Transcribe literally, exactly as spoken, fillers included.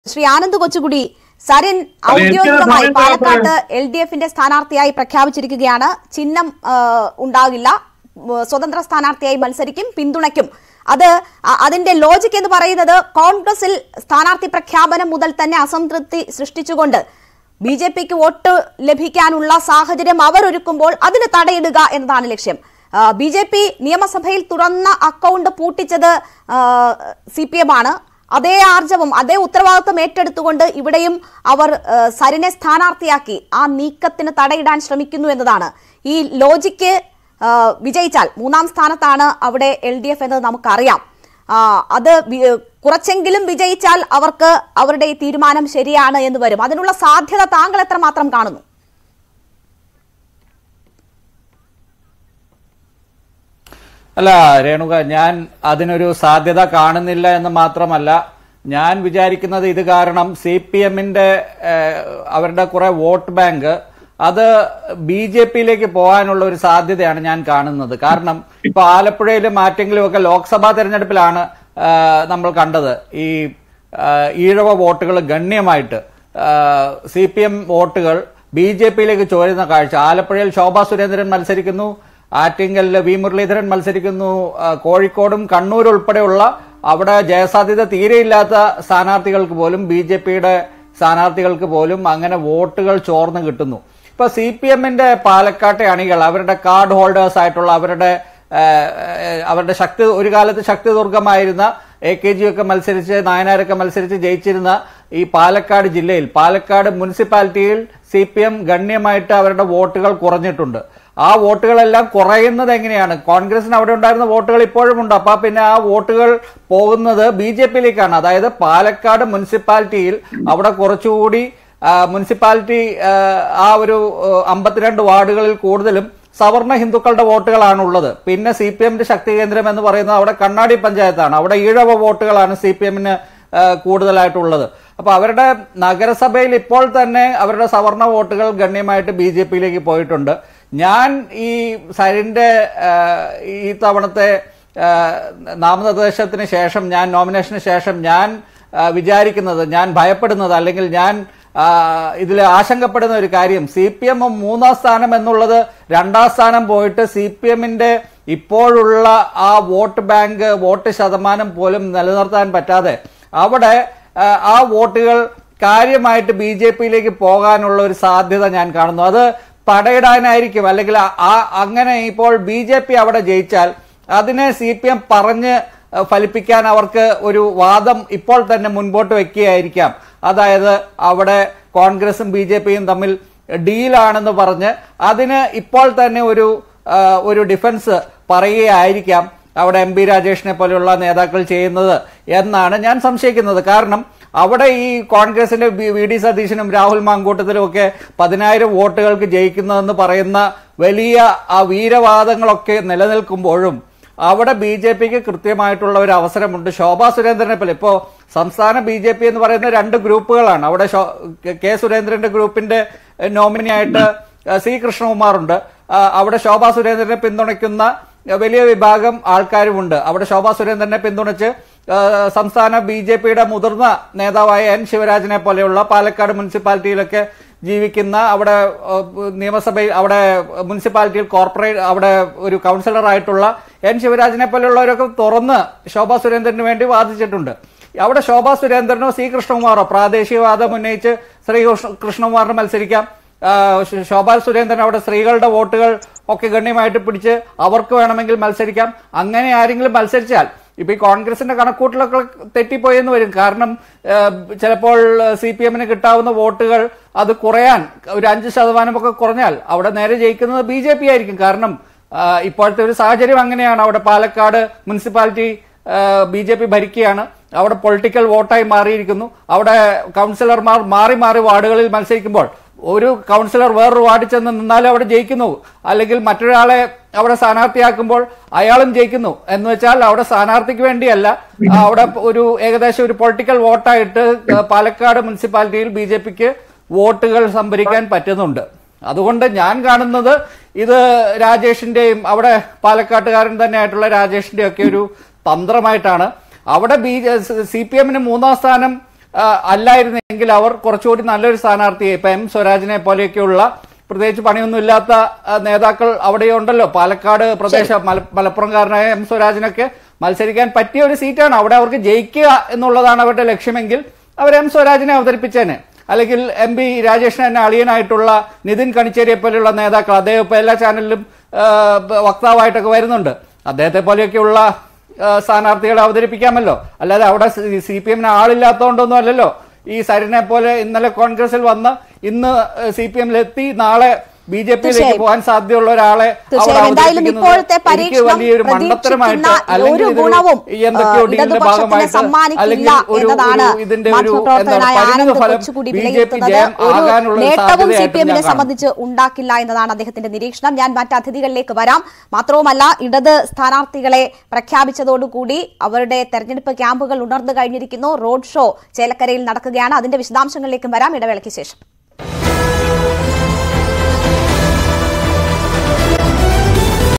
ശ്രീ ആനന്ദ് കൊച്ചുകുടി, സരിൻ ഔദ്യോഗികമായി Palakkad L D എഫിന്റെ സ്ഥാനാർത്ഥിയായി പ്രഖ്യാപിച്ചിരിക്കുകയാണ്. ചിഹ്നം ഉണ്ടാകില്ല, സ്വതന്ത്ര സ്ഥാനാർത്ഥിയായി മത്സരിക്കും, പിന്തുണയ്ക്കും. അത് അതിന്റെ ലോജിക് എന്ന് പറയുന്നത് കോൺഗ്രസിൽ സ്ഥാനാർത്ഥി പ്രഖ്യാപനം മുതൽ തന്നെ അസംതൃപ്തി സൃഷ്ടിച്ചുകൊണ്ട് ബി ജെ പിക്ക് വോട്ട് ലഭിക്കാനുള്ള സാഹചര്യം അവർ ഒരുക്കുമ്പോൾ അതിന് തടയിടുക എന്നതാണ് ലക്ഷ്യം. ബി ജെ പി നിയമസഭയിൽ തുറന്ന അക്കൗണ്ട് പൂട്ടിച്ചത് സി പി എം ആണ്. അതേ ആർജവം അതേ ഉത്തരവാദിത്വം ഏറ്റെടുത്തുകൊണ്ട് ഇവിടെയും അവർ സരിനെ സ്ഥാനാർത്ഥിയാക്കി ആ നീക്കത്തിന് തടയിടാൻ ശ്രമിക്കുന്നു എന്നതാണ്. ഈ ലോജിക്ക് വിജയിച്ചാൽ മൂന്നാം സ്ഥാനത്താണ് അവിടെ എൽ ഡി എഫ് എന്നത് നമുക്കറിയാം. അത് കുറച്ചെങ്കിലും വിജയിച്ചാൽ അവർക്ക് അവരുടെ ഈ തീരുമാനം ശരിയാണ് എന്ന് വരും. അതിനുള്ള സാധ്യത താങ്കൾ എത്രമാത്രം കാണുന്നു? അല്ല രേണുക, ഞാൻ അതിനൊരു സാധ്യത കാണുന്നില്ല എന്ന് മാത്രമല്ല, ഞാൻ വിചാരിക്കുന്നത് ഇത് കാരണം സി പി എമ്മിന്റെ അവരുടെ കുറെ വോട്ട് ബാങ്ക് അത് ബി ജെ പിയിലേക്ക് പോകാനുള്ള ഒരു സാധ്യതയാണ് ഞാൻ കാണുന്നത്. കാരണം ഇപ്പൊ ആലപ്പുഴയിലും ആറ്റെങ്കിലും ഒക്കെ ലോക്സഭാ തെരഞ്ഞെടുപ്പിലാണ് നമ്മൾ കണ്ടത് ഈ ഈഴവ വോട്ടുകൾ ഗണ്യമായിട്ട് സി പി എം വോട്ടുകൾ ബി ജെ പിയിലേക്ക് ചോരുന്ന കാഴ്ച. ആലപ്പുഴയിൽ ശോഭാ സുരേന്ദ്രൻ മത്സരിക്കുന്നു, ആറ്റിങ്ങലിൽ വി മുരളീധരൻ മത്സരിക്കുന്നു, കോഴിക്കോടും കണ്ണൂർ ഉൾപ്പെടെയുള്ള അവിടെ ജയസാധ്യത തീരെയില്ലാത്ത സ്ഥാനാർത്ഥികൾക്ക് പോലും ബി ജെ പിയുടെ സ്ഥാനാർത്ഥികൾക്ക് പോലും അങ്ങനെ വോട്ടുകൾ ചോർന്ന് കിട്ടുന്നു. ഇപ്പൊ സി പി എമ്മിന്റെ പാലക്കാട്ടെ അണികൾ അവരുടെ കാർഡ് ഹോൾഡേഴ്സ് ആയിട്ടുള്ള അവരുടെ അവരുടെ ശക്തി ഒരു കാലത്ത് ശക്തി ദുർഗമായിരുന്ന എ കെ ജി ഒക്കെ മത്സരിച്ച് നായനാരൊക്കെ മത്സരിച്ച് ജയിച്ചിരുന്ന ഈ പാലക്കാട് ജില്ലയിൽ പാലക്കാട് മുനിസിപ്പാലിറ്റിയിൽ സി പി എം ഗണ്യമായിട്ട് അവരുടെ വോട്ടുകൾ കുറഞ്ഞിട്ടുണ്ട്. ആ വോട്ടുകളെല്ലാം കുറയുന്നത് എങ്ങനെയാണ്? കോൺഗ്രസിന് അവിടെ ഉണ്ടായിരുന്ന വോട്ടുകൾ ഇപ്പോഴും ഉണ്ട്. അപ്പൊ പിന്നെ ആ വോട്ടുകൾ പോകുന്നത് ബി ജെ പിയിലേക്കാണ്. അതായത് പാലക്കാട് മുനിസിപ്പാലിറ്റിയിൽ അവിടെ കുറച്ചുകൂടി മുനിസിപ്പാലിറ്റി ആ ഒരു അമ്പത്തിരണ്ട് വാർഡുകളിൽ കൂടുതലും സവർണ ഹിന്ദുക്കളുടെ വോട്ടുകളാണ് ഉള്ളത്. പിന്നെ സി പി എമ്മിന്റെ ശക്തി കേന്ദ്രം എന്ന് പറയുന്നത് അവിടെ കണ്ണാടി പഞ്ചായത്താണ്. അവിടെ ഈഴവ വോട്ടുകളാണ് സി പി എമ്മിന് കൂടുതലായിട്ടുള്ളത്. അപ്പൊ അവരുടെ നഗരസഭയിൽ ഇപ്പോൾ തന്നെ അവരുടെ സവർണ വോട്ടുകൾ ഗണ്യമായിട്ട് ബി ജെ പിയിലേക്ക് പോയിട്ടുണ്ട്. ഞാൻ ഈ സരിന്റെ ഈ തവണത്തെ നാമനിർദ്ദേശത്തിന് ശേഷം ഞാൻ നോമിനേഷന് ശേഷം ഞാൻ വിചാരിക്കുന്നത്, ഞാൻ ഭയപ്പെടുന്നത്, അല്ലെങ്കിൽ ഞാൻ ഇതിൽ ആശങ്കപ്പെടുന്ന ഒരു കാര്യം, സി പി എം മൂന്നാം സ്ഥാനം എന്നുള്ളത് രണ്ടാം സ്ഥാനം പോയിട്ട് സി പി എമ്മിന്റെ ഇപ്പോഴുള്ള ആ വോട്ട് ബാങ്ക് വോട്ട് ശതമാനം പോലും നിലനിർത്താൻ പറ്റാതെ അവിടെ ആ വോട്ടുകൾ കാര്യമായിട്ട് ബി ജെ പിയിലേക്ക് പോകാനുള്ള ഒരു സാധ്യത ഞാൻ കാണുന്നു. അത് തടയിടാനായിരിക്കും. അല്ലെങ്കിൽ ആ അങ്ങനെ ഇപ്പോൾ ബി ജെ പി അവിടെ ജയിച്ചാൽ അതിനെ സി പി എം പറഞ്ഞ് ഫലിപ്പിക്കാൻ അവർക്ക് ഒരു വാദം ഇപ്പോൾ തന്നെ മുൻപോട്ട് വെക്കുകയായിരിക്കാം. അതായത് അവിടെ കോൺഗ്രസും ബി ജെ പിയും തമ്മിൽ ഡീലാണെന്ന് പറഞ്ഞ് അതിന് ഇപ്പോൾ തന്നെ ഒരു ഒരു ഡിഫൻസ് പറയുകയായിരിക്കാം അവിടെ എം പി രാജേഷിനെ പോലെയുള്ള നേതാക്കൾ ചെയ്യുന്നത് എന്നാണ് ഞാൻ സംശയിക്കുന്നത്. കാരണം അവിടെ ഈ കോൺഗ്രസിന്റെ വി ഡി സതീശനും രാഹുൽ മാങ്കൂട്ടത്തിലും ഒക്കെ പതിനായിരം വോട്ടുകൾക്ക് ജയിക്കുന്നതെന്ന് പറയുന്ന വലിയ ആ വീരവാദങ്ങളൊക്കെ നിലനിൽക്കുമ്പോഴും അവിടെ ബി ജെ പിക്ക് കൃത്യമായിട്ടുള്ള ഒരു അവസരമുണ്ട്. ശോഭാ സുരേന്ദ്രനെ പോലെ ഇപ്പോ സംസ്ഥാന ബി ജെ പി എന്ന് പറയുന്ന രണ്ട് ഗ്രൂപ്പുകളാണ്. അവിടെ കെ സുരേന്ദ്രന്റെ ഗ്രൂപ്പിന്റെ നോമിനിയായിട്ട് സി കൃഷ്ണകുമാറുണ്ട്. അവിടെ ശോഭാ സുരേന്ദ്രനെ പിന്തുണയ്ക്കുന്ന വലിയ വിഭാഗം ആൾക്കാരുമുണ്ട്. അവിടെ ശോഭാ സുരേന്ദ്രനെ പിന്തുണച്ച് സംസ്ഥാന ബി ജെ പിയുടെ മുതിർന്ന നേതാവായ എൻ ശിവരാജനെ പോലെയുള്ള പാലക്കാട് മുനിസിപ്പാലിറ്റിയിലൊക്കെ ജീവിക്കുന്ന അവിടെ നിയമസഭയിൽ അവിടെ മുനിസിപ്പാലിറ്റിയിൽ കോർപ്പറേറ്റ് അവിടെ ഒരു കൗൺസിലർ ആയിട്ടുള്ള എൻ ശിവരാജനെ പോലെയുള്ളവരൊക്കെ തുറന്ന് ശോഭാ സുരേന്ദ്രന് വേണ്ടി വാദിച്ചിട്ടുണ്ട്. അവിടെ ശോഭാ സുരേന്ദ്രനോ സി കൃഷ്ണകുമാറോ പ്രാദേശികവാദം ഉന്നയിച്ച് ശ്രീ കൃഷ്ണകുമാറിന് മത്സരിക്കാം. ശോഭാ സുരേന്ദ്രൻ അവിടെ സ്ത്രീകളുടെ വോട്ടുകൾ ഒക്കെ ഗണ്യമായിട്ട് പിടിച്ച് അവർക്ക് വേണമെങ്കിൽ മത്സരിക്കാം. അങ്ങനെ ആരെങ്കിലും മത്സരിച്ചാൽ ഇപ്പൊ ഈ കോൺഗ്രസിന്റെ കണക്കൂട്ടലൊക്കെ തെറ്റിപ്പോയെന്ന് വരും. കാരണം ചിലപ്പോൾ സി പി എമ്മിന് കിട്ടാവുന്ന വോട്ടുകൾ അത് കുറയാൻ ഒരു അഞ്ച് ശതമാനമൊക്കെ കുറഞ്ഞാൽ അവിടെ നേരെ ജയിക്കുന്നത് ബി ജെ പി ആയിരിക്കും. കാരണം ഇപ്പോഴത്തെ ഒരു സാഹചര്യം അങ്ങനെയാണ്. അവിടെ Palakkad municipality B J P ഭരിക്കുകയാണ്. അവിടെ പൊളിറ്റിക്കൽ വോട്ടായി മാറിയിരിക്കുന്നു. അവിടെ കൗൺസിലർമാർ മാറി മാറി വാർഡുകളിൽ മത്സരിക്കുമ്പോൾ ഒരു കൗൺസിലർ വേറൊരു വാർഡിൽ ചെന്ന് നിന്നാലും അവിടെ ജയിക്കുന്നു, അല്ലെങ്കിൽ മറ്റൊരാളെ അവിടെ സ്ഥാനാർത്ഥിയാക്കുമ്പോൾ അയാളും ജയിക്കുന്നു. എന്ന് വെച്ചാൽ അവിടെ സ്ഥാനാർത്ഥിക്ക് വേണ്ടിയല്ല, അവിടെ ഒരു ഏകദേശം ഒരു പൊളിറ്റിക്കൽ വോട്ടായിട്ട് പാലക്കാട് മുനിസിപ്പാലിറ്റിയിൽ ബി ജെ പിക്ക് വോട്ടുകൾ സംഭരിക്കാൻ പറ്റുന്നുണ്ട്. അതുകൊണ്ട് ഞാൻ കാണുന്നത് ഇത് രാജേഷിന്റെയും അവിടെ പാലക്കാട്ടുകാരൻ തന്നെയായിട്ടുള്ള രാജേഷിന്റെ ഒക്കെ ഒരു തന്ത്രമായിട്ടാണ്. അവിടെ ബി സി പി എമ്മിന് മൂന്നാം സ്ഥാനം അല്ലായിരുന്നെങ്കിൽ അവർ കുറച്ചുകൂടി നല്ലൊരു സ്ഥാനാർത്ഥിയെ ഇപ്പൊ എം സ്വരാജിനെ പോലെയൊക്കെയുള്ള പ്രത്യേകിച്ച് പണിയൊന്നുമില്ലാത്ത നേതാക്കൾ അവിടെയുണ്ടല്ലോ. പാലക്കാട് പ്രദേശ മലപ്പുറംകാരനായ എം സ്വരാജിനൊക്കെ മത്സരിക്കാൻ പറ്റിയ ഒരു സീറ്റാണ്. അവിടെ അവർക്ക് ജയിക്കുക എന്നുള്ളതാണ് അവരുടെ ലക്ഷ്യമെങ്കിൽ അവർ എം സ്വരാജിനെ അവതരിപ്പിച്ചേനെ. അല്ലെങ്കിൽ എം പി രാജേഷിന് തന്നെ അളിയനായിട്ടുള്ള നിതിൻ കണിച്ചേരിയെ പോലെയുള്ള നേതാക്കൾ, അദ്ദേഹം ഇപ്പൊ എല്ലാ ചാനലിലും വക്താവായിട്ടൊക്കെ വരുന്നുണ്ട്. അദ്ദേഹത്തെ പോലെയൊക്കെയുള്ള സ്ഥാനാർത്ഥികളെ അവതരിപ്പിക്കാമല്ലോ. അല്ലാതെ അവിടെ സി പി എമ്മിന് ആളില്ലാത്തതുകൊണ്ടൊന്നും അല്ലല്ലോ. ഈ സരിനെ പോലെ ഇന്നലെ കോൺഗ്രസിൽ വന്ന് ഇന്ന് സി പി എമ്മിലെത്തി നാളെ ബി ജെ പിയിലേക്ക് പോകാൻ സാധ്യതയുള്ള ഒരാളെ വലിയൊരു മണ്ടത്തരമായിട്ട് അല്ലെങ്കിൽ എന്തൊക്കെയോ ഡീലിന്റെ ഭാഗമായിട്ട് അല്ലെങ്കിൽ ഒരു ഇതിന്റെ ഒരു പരിണിത ഫലം ബി ജെ പി ജയം ആകാനുള്ള സാധ്യതയായിട്ട് സംബന്ധിച്ച് ഉണ്ടാക്കില്ല എന്നതാണ് അദ്ദേഹത്തിന്റെ നിരീക്ഷണം. ഞാൻ മറ്റ് അതിഥികളിലേക്ക് വരാം. മാത്രവുമല്ല, ഇടത് സ്ഥാനാർത്ഥികളെ പ്രഖ്യാപിച്ചതോടുകൂടി അവരുടെ തെരഞ്ഞെടുപ്പ് ക്യാമ്പുകൾ ഉണർന്നു കഴിഞ്ഞിരിക്കുന്നു. റോഡ് ഷോ ചേലക്കരയിൽ നടക്കുകയാണ്. അതിന്റെ വിശദാംശങ്ങളിലേക്കും വരാം ഇടവേളയ്ക്ക് ശേഷം.